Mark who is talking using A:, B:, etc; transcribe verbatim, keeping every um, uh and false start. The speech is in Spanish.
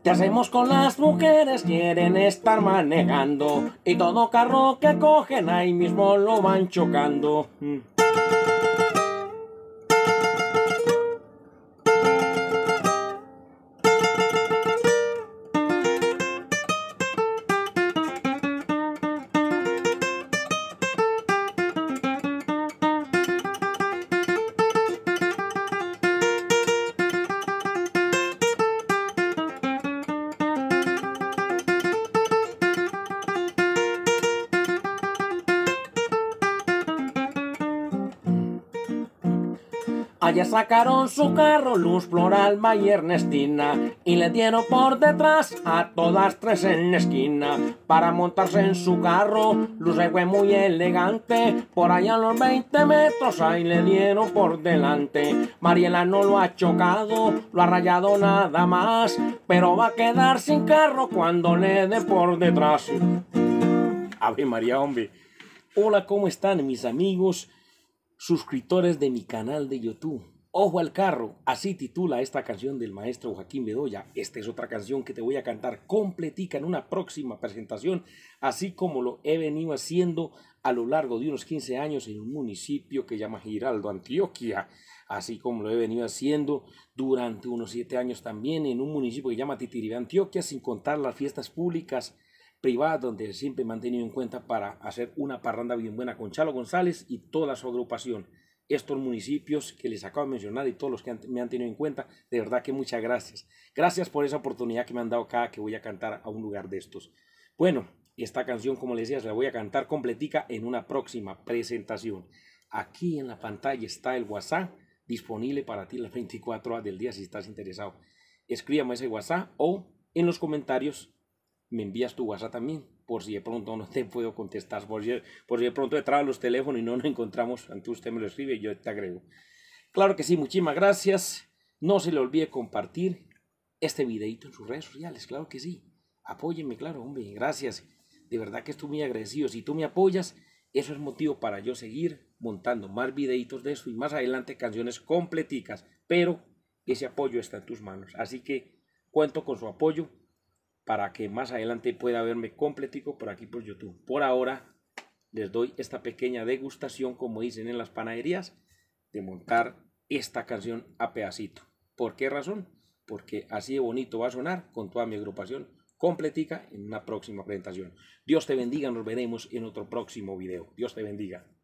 A: ¿Qué hacemos con las mujeres? Quieren estar manejando y todo carro que cogen ahí mismo lo van chocando. Mm. Allá sacaron su carro, Luz, Floralba y Ernestina, y le dieron por detrás a todas tres en la esquina. Para montarse en su carro, Luz se fue muy elegante, por allá a los veinte metros ahí le dieron por delante. Mariela no lo ha chocado, lo ha rayado nada más, pero va a quedar sin carro cuando le dé por detrás. Ave María, hombre. Hola, ¿cómo están mis amigos suscriptores de mi canal de YouTube? Ojo al carro, así titula esta canción del maestro Joaquín Bedoya. Esta es otra canción que te voy a cantar completica en una próxima presentación, así como lo he venido haciendo a lo largo de unos quince años en un municipio que se llama Giraldo, Antioquia, así como lo he venido haciendo durante unos siete años también en un municipio que se llama Titiribá, Antioquia, sin contar las fiestas públicas privada, donde siempre me han tenido en cuenta para hacer una parranda bien buena con Chalo González y toda su agrupación. Estos municipios que les acabo de mencionar y todos los que han, me han tenido en cuenta, de verdad que muchas gracias. Gracias por esa oportunidad que me han dado cada que voy a cantar a un lugar de estos. Bueno, esta canción, como les decía, se la voy a cantar completica en una próxima presentación. Aquí en la pantalla está el WhatsApp disponible para ti las veinticuatro horas del día si estás interesado. Escríbame ese WhatsApp o en los comentarios me envías tu WhatsApp también, por si de pronto no te puedo contestar, por si, por si de pronto te traban los teléfonos y no nos encontramos, entonces usted me lo escribe y yo te agrego. Claro que sí, muchísimas gracias. No se le olvide compartir este videito en sus redes sociales, claro que sí. Apóyenme, claro, hombre, gracias. De verdad que estoy muy agradecido. Si tú me apoyas, eso es motivo para yo seguir montando más videitos de eso y más adelante canciones completicas, pero ese apoyo está en tus manos. Así que cuento con su apoyo para que más adelante pueda verme completico por aquí por YouTube. Por ahora les doy esta pequeña degustación, como dicen en las panaderías, de montar esta canción a pedacito. ¿Por qué razón? Porque así de bonito va a sonar con toda mi agrupación completica en una próxima presentación. Dios te bendiga, nos veremos en otro próximo video. Dios te bendiga.